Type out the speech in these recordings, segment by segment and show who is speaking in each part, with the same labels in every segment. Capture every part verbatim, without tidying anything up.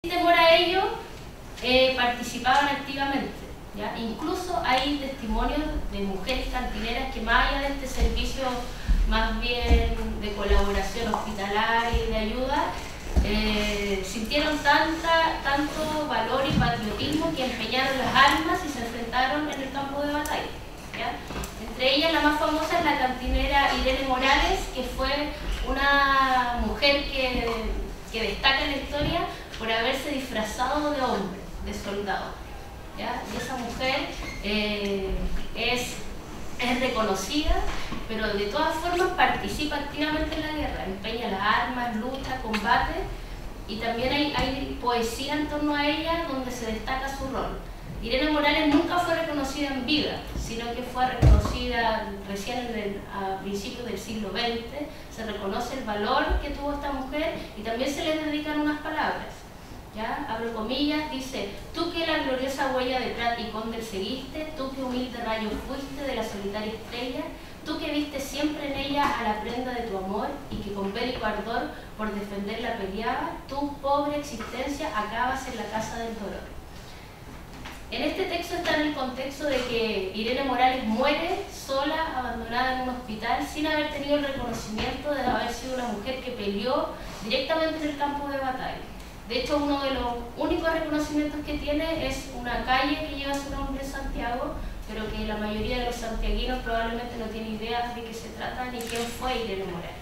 Speaker 1: temor a ello, eh, participaban activamente, ¿ya? Incluso hay testimonios de mujeres cantineras que, más allá de este servicio más bien de colaboración hospitalaria y de ayuda, eh, sintieron tanta, tanto valor y patriotismo que empeñaron las armas y se enfrentaron en el campo de batalla, ¿ya? Entre ellas, la más famosa es la cantinera Irene Morales, que fue una mujer que, que destaca en la historia por haberse disfrazado de hombre, de soldado, ¿ya? Y esa mujer eh, es, es reconocida, pero de todas formas participa activamente en la guerra, empeña las armas, lucha, combate, y también hay, hay poesía en torno a ella donde se destaca su rol. Irene Morales nunca fue reconocida en vida, sino que fue reconocida recién en el, a principios del siglo veinte. Se reconoce el valor que tuvo esta mujer y también se le dedican unas palabras, ¿ya? Abro comillas, dice: tú que la gloriosa huella de Prat y Condel seguiste, tú que humilde rayo fuiste de la solitaria estrella, tú que viste siempre en ella a la prenda de tu amor y que con bélico ardor por defenderla peleaba, tu pobre existencia acabas en la casa del dolor. En este texto está en el contexto de que Irene Morales muere sola, abandonada en un hospital, sin haber tenido el reconocimiento de haber sido una mujer que peleó directamente en el campo de batalla. De hecho, uno de los únicos reconocimientos que tiene es una calle que lleva su nombre, Santiago, pero que la mayoría de los santiaguinos probablemente no tienen idea de qué se trata ni quién fue Irene Morales.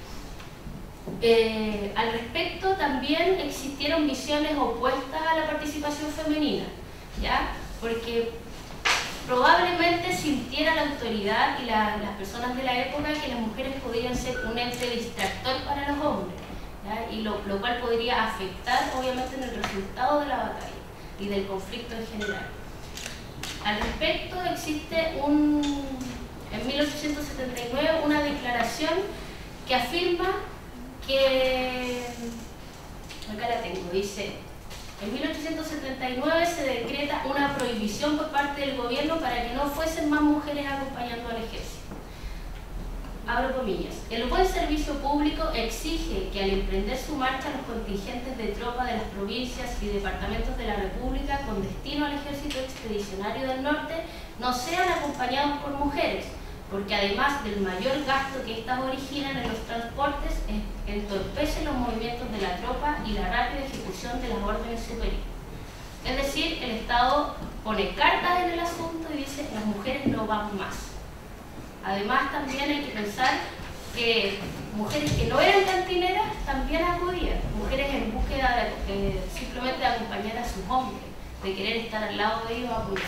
Speaker 1: Eh, al respecto, también existieron visiones opuestas a la participación femenina, ¿ya? Porque probablemente sintiera la autoridad y la, las personas de la época que las mujeres podrían ser un ente distractor para los hombres, ¿ya? Y lo, lo cual podría afectar obviamente en el resultado de la batalla y del conflicto en general. Al respecto, existe un, en mil ochocientos setenta y nueve una declaración que afirma que, acá la tengo, dice: en mil ochocientos setenta y nueve se decreta una prohibición por parte del gobierno para que no fuesen más mujeres acompañando al ejército. Abro comillas. El buen servicio público exige que al emprender su marcha los contingentes de tropa de las provincias y departamentos de la República con destino al ejército expedicionario del norte no sean acompañados por mujeres, porque además del mayor gasto que éstas originan en los transportes, entorpecen los movimientos de la tropa y la rápida ejecución de las órdenes superiores. Es decir, el Estado pone cartas en el asunto y dice: las mujeres no van más. Además, también hay que pensar que mujeres que no eran cantineras también acudían, mujeres en búsqueda de, de simplemente de acompañar a sus hombres, de querer estar al lado de ellos a apoyar,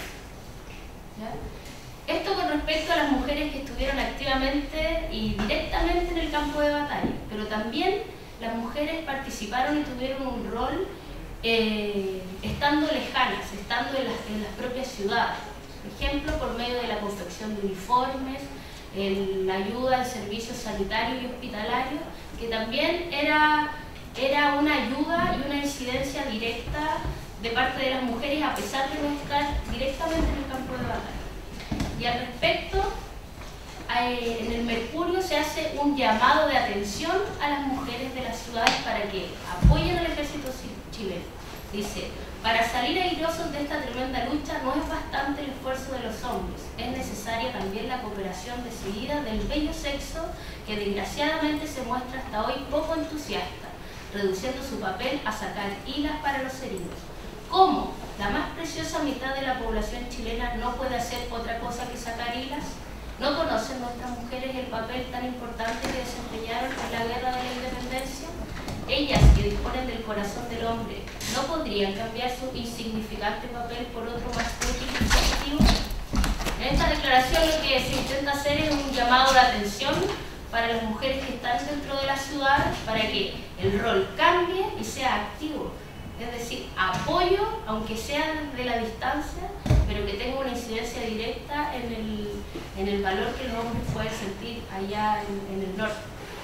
Speaker 1: ¿ya? Esto con respecto a las mujeres que estuvieron activamente y directamente en el campo de batalla, pero también las mujeres participaron y tuvieron un rol eh, estando lejanas, estando en las, en las propias ciudades. Por ejemplo, por medio de la confección de uniformes, el, la ayuda al servicio sanitario y hospitalario, que también era, era una ayuda y una incidencia directa de parte de las mujeres, a pesar de no estar directamente en el campo de batalla. Y al respecto, eh, en el Mercurio se hace un llamado de atención a las mujeres de las ciudades para que apoyen al ejército chileno. Dice: para salir airosos de esta tremenda lucha no es bastante el esfuerzo de los hombres, es necesaria también la cooperación decidida del bello sexo que desgraciadamente se muestra hasta hoy poco entusiasta, reduciendo su papel a sacar hilas para los heridos. ¿Cómo la más preciosa mitad de la población chilena no puede hacer otra cosa que sacar hilas? ¿No conocen nuestras mujeres el papel tan importante que desempeñaron en la guerra de la independencia? Ellas, que disponen del corazón del hombre, ¿no podrían cambiar su insignificante papel por otro más útil y positivo? En esta declaración lo que se intenta hacer es un llamado de atención para las mujeres que están dentro de la ciudad, para que el rol cambie y sea activo. Es decir, apoyo, aunque sea desde la distancia, pero que tenga una incidencia directa en el, en el valor que los hombres pueden sentir allá en, en el norte.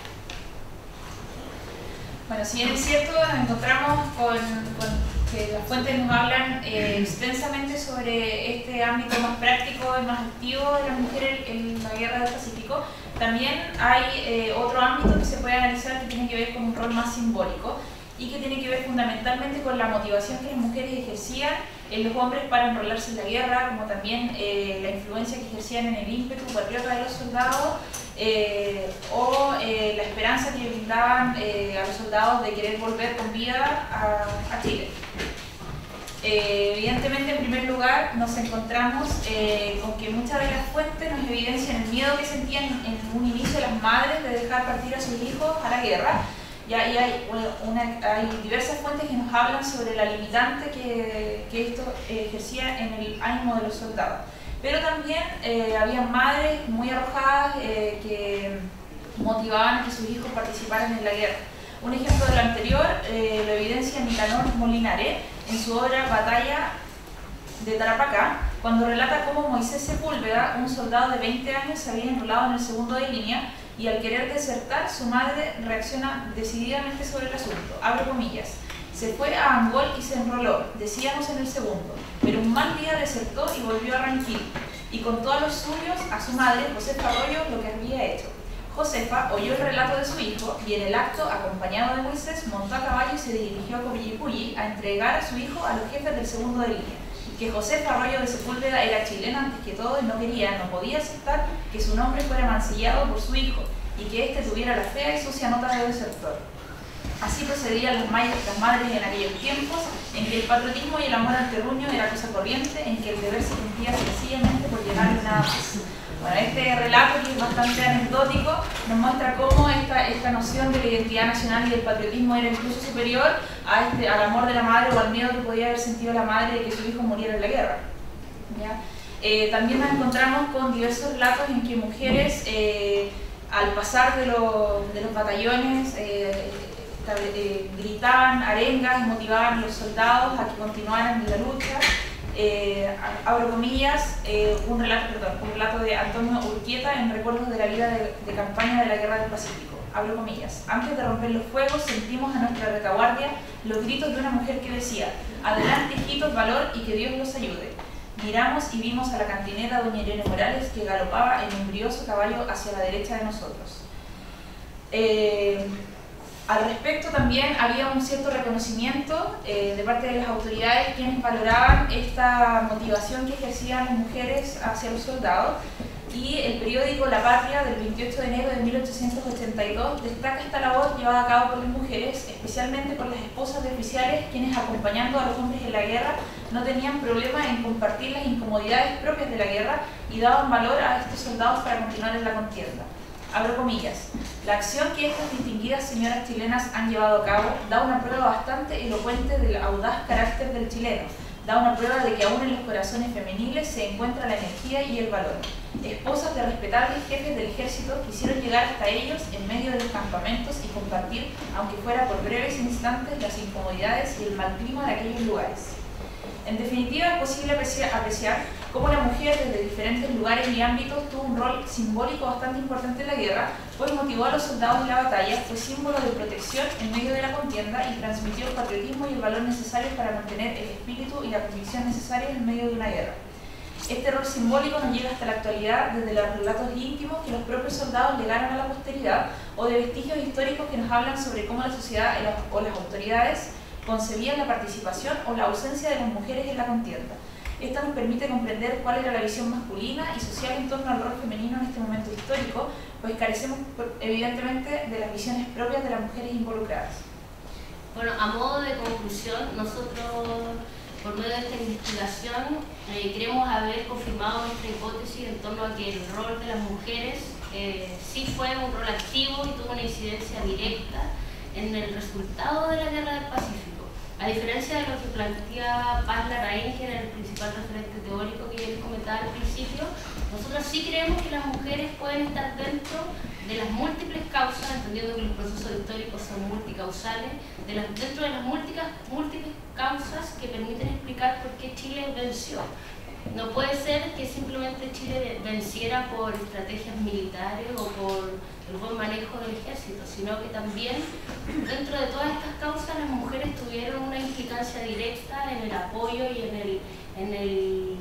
Speaker 2: Bueno, si bien es cierto, nos encontramos con, con que las fuentes nos hablan eh, extensamente sobre este ámbito más práctico y más activo de las mujeres en la guerra del Pacífico, también hay eh, otro ámbito que se puede analizar que tiene que ver con un rol más simbólico, y que tiene que ver fundamentalmente con la motivación que las mujeres ejercían en los hombres para enrolarse en la guerra, como también eh, la influencia que ejercían en el ímpetu patriota de los soldados, eh, o eh, la esperanza que brindaban eh, a los soldados de querer volver con vida a, a Chile. Eh, evidentemente, en primer lugar, nos encontramos eh, con que muchas de las fuentes nos evidencian el miedo que sentían en un inicio las madres de dejar partir a sus hijos a la guerra. Y hay, hay, una, hay diversas fuentes que nos hablan sobre la limitante que, que esto eh, ejercía en el ánimo de los soldados. Pero también eh, había madres muy arrojadas eh, que motivaban a que sus hijos participaran en la guerra. Un ejemplo de lo anterior eh, lo evidencia Nicanor Molinare en su obra Batalla de Tarapacá, cuando relata cómo Moisés Sepúlveda, un soldado de veinte años, se había enrolado en el segundo de línea y al querer desertar, su madre reacciona decididamente sobre el asunto. Abro comillas. Se fue a Angol y se enroló, decíamos en el segundo, pero un mal día desertó y volvió a Ranquil, y contó a los suyos, a su madre, Josefa Arroyo, lo que había hecho. Josefa oyó el relato de su hijo y en el acto, acompañado de Moisés, montó a caballo y se dirigió a Covillipuyi a entregar a su hijo a los jefes del segundo de línea. Que Josefa Arroyo de Sepúlveda era chilena antes que todo y no quería, no podía aceptar que su nombre fuera mancillado por su hijo y que éste tuviera la fea y sucia nota de desertor. Así procedían las, las madres en aquellos tiempos, en que el patriotismo y el amor al terruño era cosa corriente, en que el deber se cumplía sencillamente por llegarle nada más. Bueno, este relato, que es bastante anecdótico, nos muestra cómo esta, esta noción de la identidad nacional y del patriotismo era incluso superior a este, al amor de la madre o al miedo que podía haber sentido la madre de que su hijo muriera en la guerra. ¿Ya? Eh, también nos encontramos con diversos relatos en que mujeres, eh, al pasar de, lo, de los batallones, eh, eh, gritaban arengas y motivaban a los soldados a que continuaran en la lucha. Eh, abro comillas, eh, un, relato, perdón, un relato de Antonio Urquieta en recuerdos de la vida de, de campaña de la Guerra del Pacífico. Abro comillas. Antes de romper los fuegos sentimos a nuestra retaguardia los gritos de una mujer que decía: adelante hijitos, valor y que Dios los ayude. Miramos y vimos a la cantinera doña Irene Morales que galopaba en un brioso caballo hacia la derecha de nosotros. Eh, Al respecto también había un cierto reconocimiento eh, de parte de las autoridades quienes valoraban esta motivación que ejercían las mujeres hacia los soldados, y el periódico La Patria del veintiocho de enero de mil ochocientos ochenta y dos destaca esta labor llevada a cabo por las mujeres, especialmente por las esposas de oficiales quienes, acompañando a los hombres en la guerra, no tenían problema en compartir las incomodidades propias de la guerra y daban valor a estos soldados para continuar en la contienda. Abro comillas. La acción que estas distinguidas señoras chilenas han llevado a cabo da una prueba bastante elocuente del audaz carácter del chileno, da una prueba de que aún en los corazones femeniles se encuentra la energía y el valor. Esposas de respetables jefes del ejército quisieron llegar hasta ellos en medio de los campamentos y compartir, aunque fuera por breves instantes, las incomodidades y el mal clima de aquellos lugares. En definitiva, es posible apreciar, apreciar cómo la mujer desde diferentes lugares y ámbitos tuvo un rol simbólico bastante importante en la guerra, pues motivó a los soldados en la batalla, fue símbolo de protección en medio de la contienda y transmitió el patriotismo y el valor necesarios para mantener el espíritu y la convicción necesarios en medio de una guerra. Este rol simbólico nos llega hasta la actualidad desde los relatos íntimos que los propios soldados legaron a la posteridad o de vestigios históricos que nos hablan sobre cómo la sociedad o las autoridades concebían la participación o la ausencia de las mujeres en la contienda. Esta nos permite comprender cuál era la visión masculina y social en torno al rol femenino en este momento histórico, pues carecemos evidentemente de las visiones propias de las mujeres involucradas.
Speaker 1: Bueno, a modo de conclusión, nosotros, por medio de esta investigación, eh, queremos haber confirmado nuestra hipótesis en torno a que el rol de las mujeres eh, sí fue un rol activo y tuvo una incidencia directa en el resultado de la Guerra del Pacífico. A diferencia de lo que plantea Paz Larraín, que era el principal referente teórico que yo les comentaba al principio, nosotros sí creemos que las mujeres pueden estar dentro de las múltiples causas, entendiendo que los procesos históricos son multicausales, de las, dentro de las múltiples, múltiples causas que permiten explicar por qué Chile venció. No puede ser que simplemente Chile venciera por estrategias militares o por el buen manejo del ejército, sino que también dentro de todas estas causas las mujeres tuvieron una implicancia directa en el apoyo y en el, en el,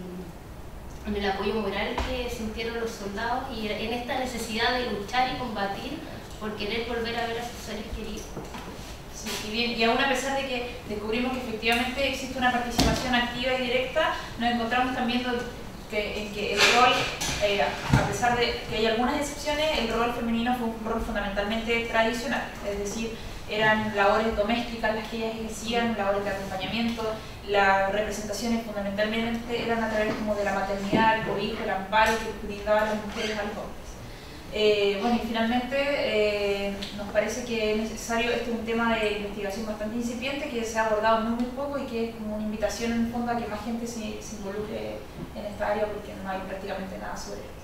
Speaker 1: en el apoyo moral que sintieron los soldados y en esta necesidad de luchar y combatir por querer volver a ver a sus seres queridos.
Speaker 2: Sí. y, bien, y aún a pesar de que descubrimos que efectivamente existe una participación activa y directa, nos encontramos también que, en que el rol, eh, a pesar de que hay algunas excepciones, el rol femenino fue un rol fundamentalmente tradicional, es decir, eran labores domésticas las que ellas ejercían, labores de acompañamiento, las representaciones fundamentalmente eran a través como de la maternidad, el cobijo, el amparo que brindaban las mujeres a los hombres. Eh, bueno, y finalmente eh, nos parece que es necesario, este es un tema de investigación bastante incipiente que se ha abordado muy, muy poco y que es como una invitación en el fondo a que más gente se, se involucre en esta área porque no hay prácticamente nada sobre esto.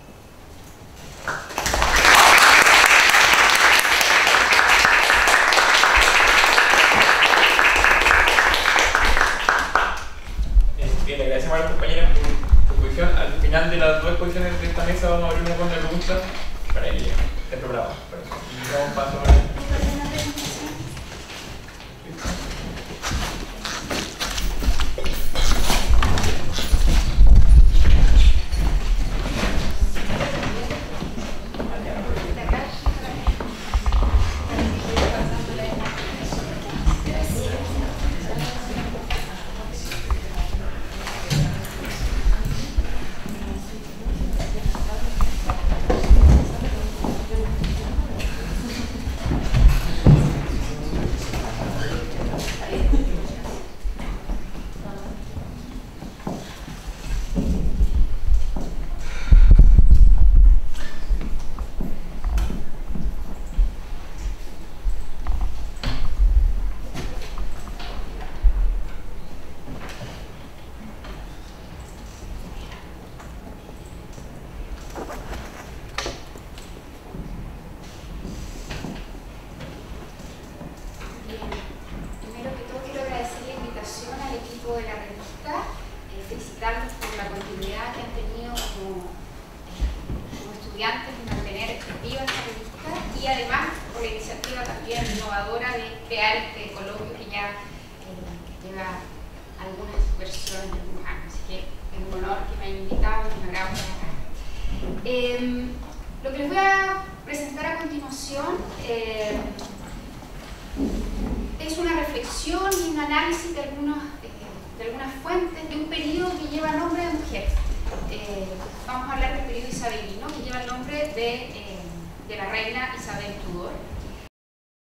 Speaker 3: Bien, le agradecemos a las compañeras por su exposición. Al final de las dos exposiciones de esta mesa vamos a abrir una ronda de preguntas para que esté preparado. Y damos paso a...
Speaker 4: Vamos a hablar del periodo isabelino, que lleva el nombre de, eh, de la reina Isabel Tudor.